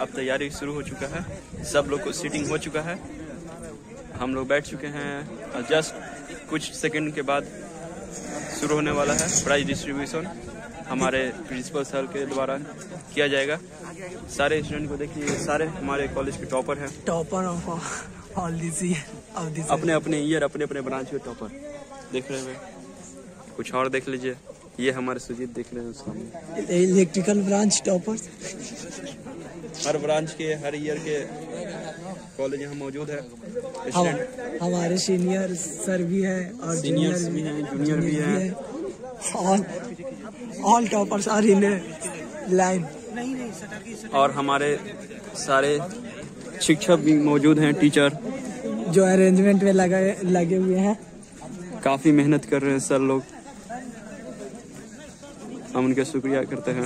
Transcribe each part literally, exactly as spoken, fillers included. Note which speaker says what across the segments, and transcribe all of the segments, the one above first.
Speaker 1: अब तैयारी शुरू हो चुका है, सब लोग को सीटिंग हो चुका है, हम लोग बैठ चुके हैं और जस्ट कुछ सेकंड के बाद शुरू होने वाला है प्राइज डिस्ट्रीब्यूशन। हमारे प्रिंसिपल सर के द्वारा किया जाएगा। सारे स्टूडेंट को देखिए, सारे हमारे कॉलेज के टॉपर हैं, टॉपर ऑल दिस ईयर, अपने अपने ईयर अपने अपने ब्रांच के टॉपर देख रहे हैं। कुछ और देख लीजिए, ये हमारे सुजीत देख रहे हैं सामने,
Speaker 2: इलेक्ट्रिकल ब्रांच टॉपर।
Speaker 1: हर ब्रांच के हर ईयर के कॉलेज यहाँ मौजूद है।
Speaker 2: हम, हमारे सीनियर सर भी है और
Speaker 1: सीनियर्स भी हैं, जूनियर भी हैं।
Speaker 2: All all toppers are in line.
Speaker 1: और हमारे सारे शिक्षक भी मौजूद हैं, टीचर
Speaker 2: जो अरेंजमेंट में लगे लगे हुए हैं।
Speaker 1: काफी मेहनत कर रहे हैं सर लोग, हम उनका शुक्रिया करते हैं।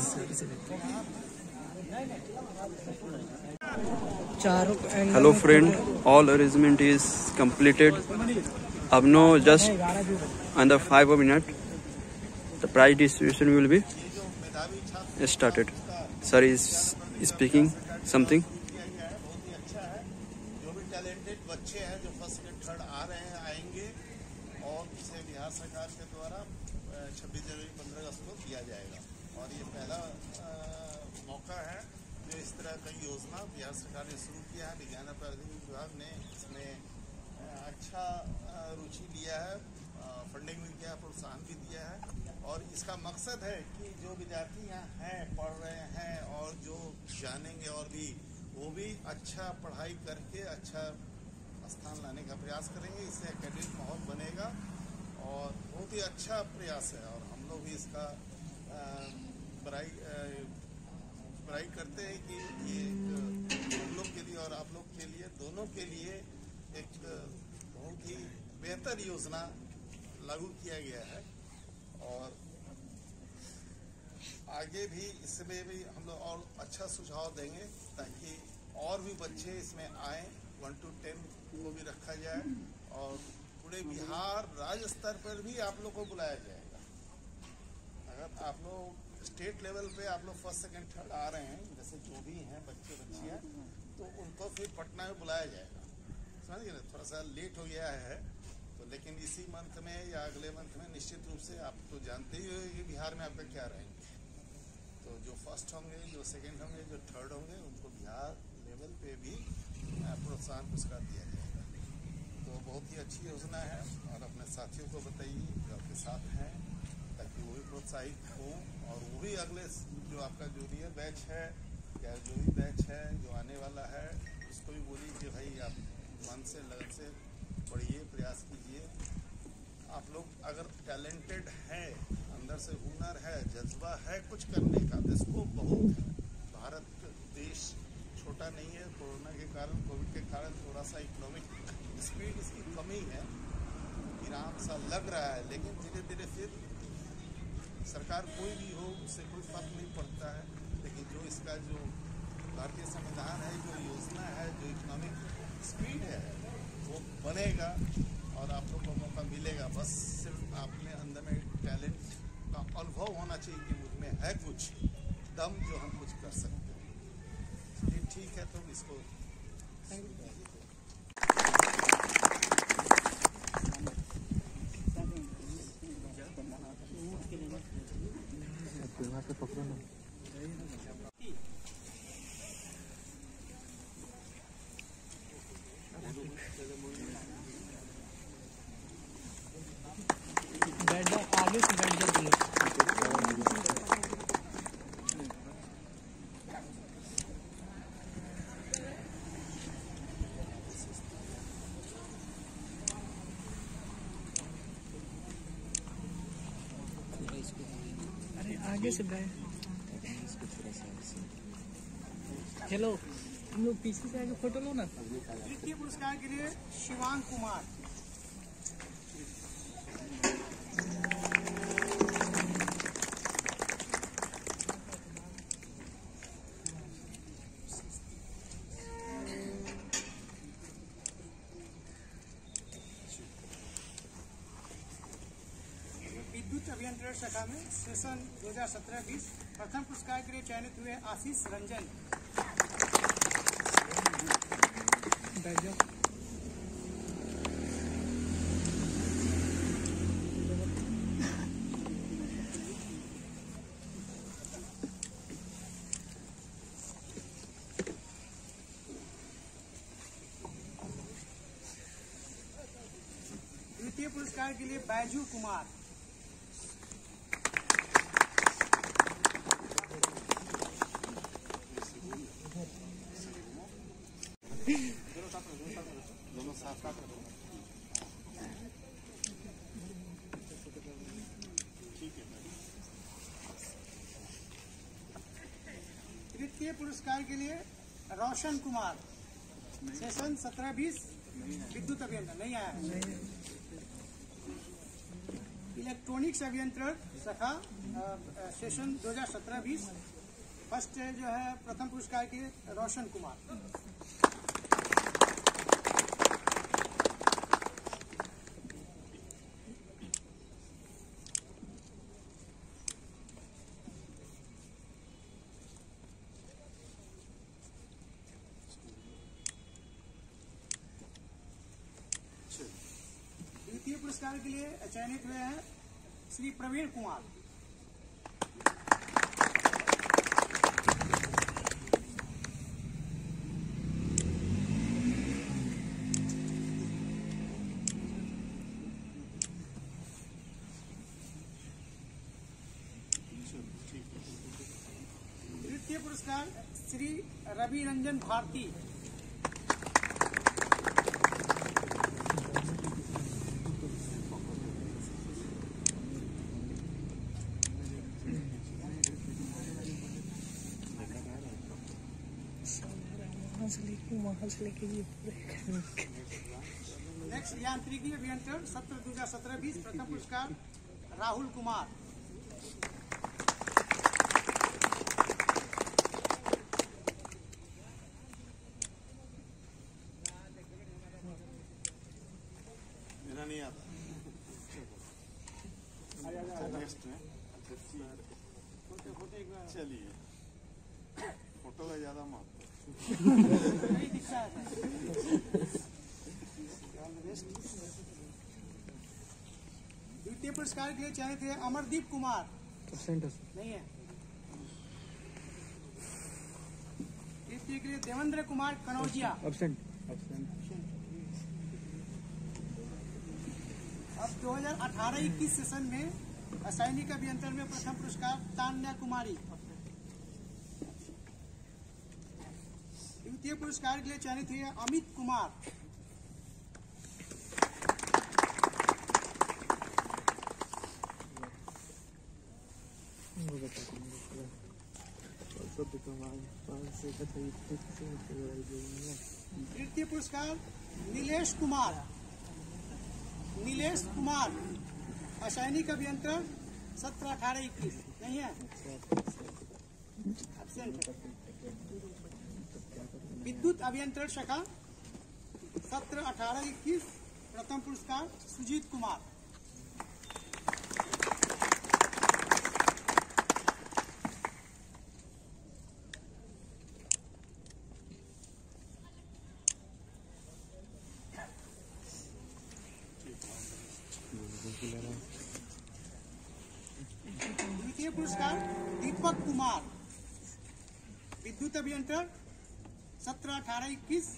Speaker 1: Hello friend, all arrangement is completed. अब no just under five minutes the prize distribution will be started. Sir is speaking something.
Speaker 3: जो भी टैलेंटेड बच्चे हैं जो फर्स्ट सेकंड थर्ड आ रहे हैं आएंगे और इसे बिहार सरकार के द्वारा छब्बीस जनवरी पंद्रह अगस्त को दिया जाएगा। और ये पहला मौका है जो इस तरह का योजना बिहार सरकार ने शुरू किया है। विज्ञान और प्रौद्योगिकी विभाग ने इसमें अच्छा रुचि लिया है, फंडिंग भी किया है, प्रोत्साहन भी दिया है। और इसका मकसद है कि जो विद्यार्थी यहाँ हैं, पढ़ रहे हैं और जो जानेंगे और भी वो भी अच्छा पढ़ाई करके अच्छा स्थान लाने का प्रयास करेंगे। इससे एकेडमिक माहौल बनेगा और बहुत ही अच्छा प्रयास है। और हम लोग भी इसका बड़ाई बड़ाई करते हैं कि ये हम लोग के लिए और आप लोग के लिए दोनों के लिए एक बहुत ही बेहतर योजना लागू किया गया है। और आगे भी इसमें भी हम लोग और अच्छा सुझाव देंगे ताकि और भी बच्चे इसमें आए। वन टू टेन को भी रखा जाए और पूरे बिहार राज्य स्तर पर भी आप लोग को बुलाया जाएगा। अगर आप लोग स्टेट लेवल पे आप लोग फर्स्ट सेकंड थर्ड आ रहे हैं, जैसे जो भी हैं बच्चे बच्चियाँ, तो उनको फिर पटना में बुलाया जाएगा। समझिए ना, थोड़ा सा लेट हो गया है तो, लेकिन इसी मंथ में या अगले मंथ में निश्चित रूप से आप तो जानते ही हो कि बिहार में आपका क्या रहेंगे। तो जो फर्स्ट होंगे, जो सेकंड होंगे, जो थर्ड होंगे, उनको बिहार लेवल पे भी प्रोत्साहन पुरस्कार दिया जाएगा। तो बहुत ही अच्छी योजना है और अपने साथियों को बताइए जो आपके साथ हैं ताकि वो भी प्रोत्साहित हों और वो भी अगले जो आपका जूनियर बैच है या जो भी बैच है जो आने वाला है उसको भी बोलिए कि भाई आप मन से लगन से पढ़िए, प्रयास कीजिए। आप लोग अगर टैलेंटेड हैं, अंदर से हुनर है, जज्बा है कुछ करने का, तो इसको बहुत है। भारत देश छोटा नहीं है। कोरोना के कारण, कोविड के कारण थोड़ा सा इकोनॉमिक स्पीड इसकी कमी है, विराम सा लग रहा है, लेकिन धीरे धीरे फिर सरकार कोई भी हो उससे कोई फर्क नहीं पड़ता है। लेकिन जो इसका जो भारतीय संविधान है, जो योजना है, जो इकोनॉमिक स्पीड है वो बनेगा और आप लोग को मौका मिलेगा। बस सिर्फ आपने अंदर में टैलेंट का अनुभव होना चाहिए कि मुझमें है कुछ दम जो हम कुछ कर सकते हैं। ये ठीक है, तो इसको
Speaker 2: पकड़ो ना। बैठ जाओ, आगे से बैठ जाओ। अरे आगे से बैठ। हेलो, हम लोग पीछे से आगे फोटो लो ना।
Speaker 4: द्वितीय पुरस्कार के लिए शिवांग कुमार। विद्युत अभियंत्रण शाखा में सेशन दो हज़ार सत्रह बीस प्रथम पुरस्कार के लिए चयनित हुए आशीष रंजन। पुरस्कार के लिए बैजू कुमार।
Speaker 3: दोनों साथ साथ रखो।
Speaker 4: तृतीय पुरस्कार के लिए रोशन कुमार, सेशन सत्रह बीस, विद्युत अभियंत्रण नहीं आया है। इलेक्ट्रॉनिक्स अभियंत्रण शाखा सेशन दो हजार सत्रह बीस, फर्स्ट जो है प्रथम पुरस्कार के रोशन कुमार। द्वितीय पुरस्कार के लिए चयनित हुए हैं श्री प्रवीण कुमार। तृतीय पुरस्कार श्री रवि रंजन भारती।
Speaker 2: वहाँ से लेके ये पूरे
Speaker 4: नेक्स्ट यांत्रिकी अभियंत्रण सत्र दो हजार सत्रह बीस, प्रथम पुरस्कार राहुल कुमार।
Speaker 3: मेरा नहीं आता। नेक्स्ट में चलिए, फोटो का ज्यादा महत्व
Speaker 4: नहीं दिखता है। द्वितीय पुरस्कार के लिए चयनित है अमरदीप कुमार। नहीं है। तृतीय के लिए देवेंद्र कुमार कनौजिया।
Speaker 2: एब्सेंट।
Speaker 4: अब दो हजार अठारह इक्कीस सेशन में सैनिक अभियंत्रण में प्रथम पुरस्कार तान्या कुमारी। द्वितीय पुरस्कार के लिए चयनित हुए अमित कुमार। तृतीय पुरस्कार नीलेश कुमार। नीलेश कुमार असैनिक अभियंत्रण सत्रह अठारह इक्कीस नहीं है, एब्सेंट। विद्युत अभियंत्रण शाखा सत्र अठारह इक्कीस, प्रथम पुरस्कार सुजीत कुमार। द्वितीय पुरस्कार दीपक कुमार, विद्युत अभियंत्रण सत्रह अठारह इक्कीस।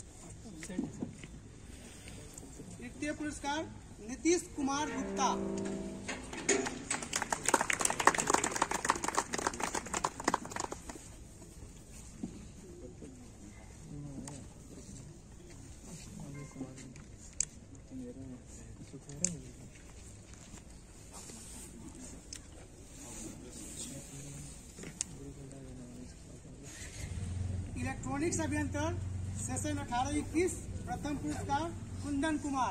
Speaker 4: तृतीय पुरस्कार नीतीश कुमार गुप्ता। इलेक्ट्रॉनिक्स अभियंत्रण सेशन अठारह इक्कीस, प्रथम पुरस्कार कुंदन कुमार।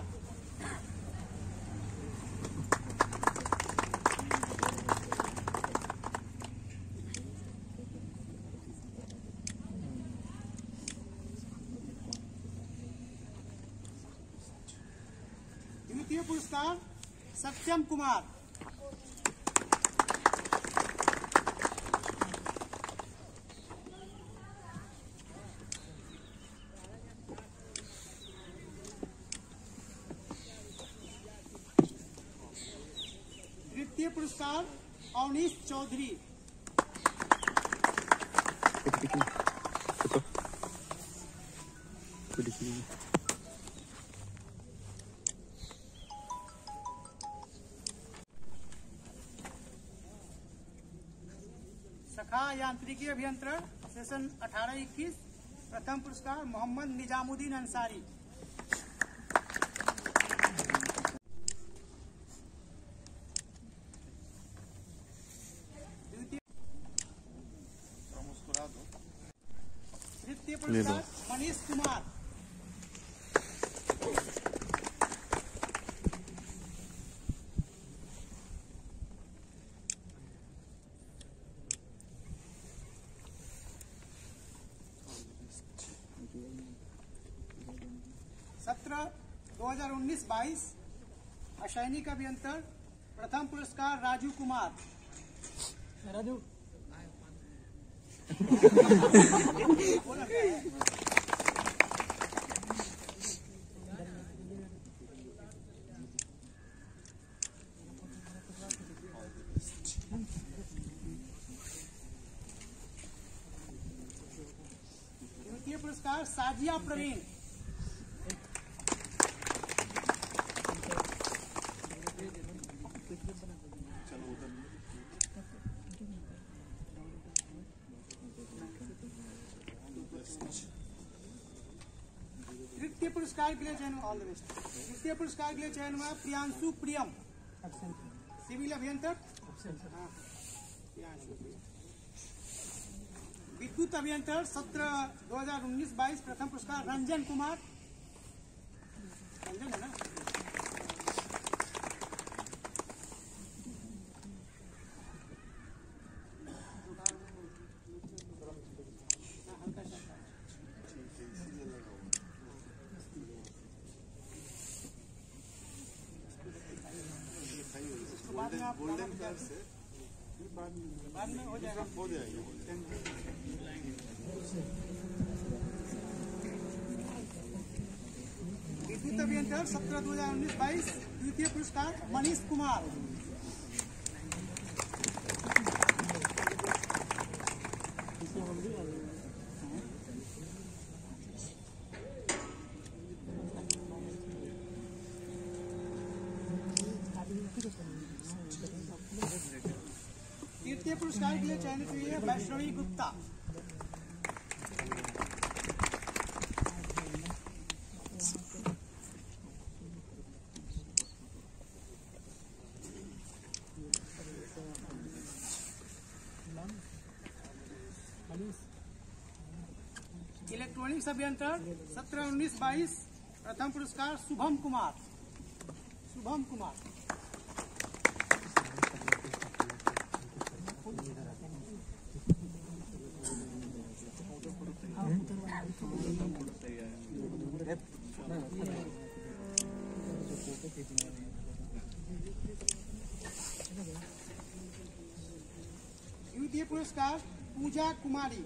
Speaker 4: द्वितीय पुरस्कार सत्यम कुमार। तृतीय पुरस्कार अवनीश चौधरी। यांत्रिकी अभियंत्रण सेशन अठारह इक्कीस। प्रथम पुरस्कार मोहम्मद निजामुद्दीन अंसारी।
Speaker 3: मुस्कुरा दो।
Speaker 4: तृतीय पुरस्कार मनीष कुमार। सत्र दो हजार उन्नीस बाईस असैनिक अभियंत्रण। प्रथम पुरस्कार राजू कुमार।
Speaker 2: राजू
Speaker 4: तृतीय पुरस्कार साजिया प्रवीण। तृतीय पुरस्कार के लिए चयन ऑल द बेस्ट। तृतीय पुरस्कार के लिए चयन हुआ प्रियांशु प्रियम, सिविल अभियंत्रण। हाँ, प्रियांशु प्रियम। विद्युत अभियंत्रण सत्र दो हजार उन्नीस बाईस। प्रथम पुरस्कार रंजन कुमार। रंजन है ना।
Speaker 3: गोल्डन कलर से
Speaker 4: बाद में हो जाएगा।
Speaker 3: हो जाएगा।
Speaker 4: विद्युत अभियंत्रण सत्रह दो हजार उन्नीस बाईस। द्वितीय पुरस्कार मनीष कुमार। तृतीय पुरस्कार के लिए चयनित हुई है वैष्णवी गुप्ता। इलेक्ट्रॉनिक्स अभियंत्रण सत्रह उन्नीस बाईस। प्रथम पुरस्कार शुभम कुमार। शुभम कुमार। द्वितीय पुरस्कार पूजा कुमारी।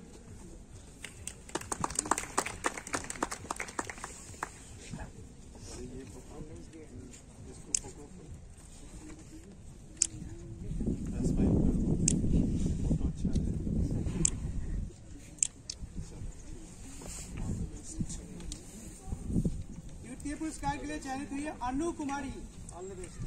Speaker 4: द्वितीय पुरस्कार के लिए चयनित हुई है Anu Kumari. All the best.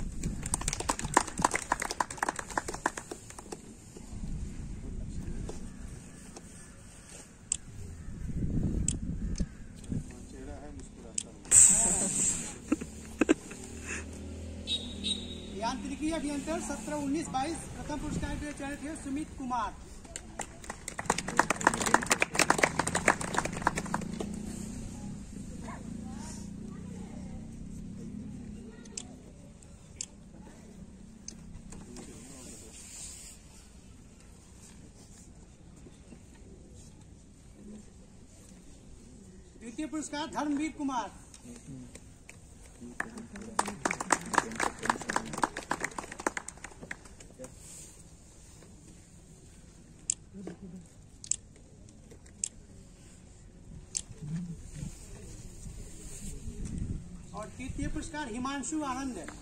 Speaker 4: यांत्रिकी अभियंत्रण सत्रह उन्नीस बाईस। प्रथम पुरस्कार के लिए चयनित हुए सुमित कुमार। द्वितीय पुरस्कार धर्मवीर कुमार। और तृतीय पुरस्कार हिमांशु आनंद है।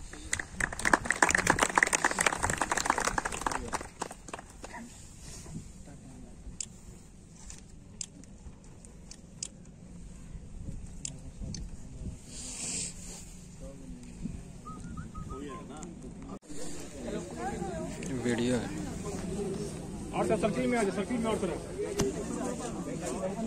Speaker 1: वीडियो है।
Speaker 5: और सर्किल में आ जाए, सर्किल में और तरफ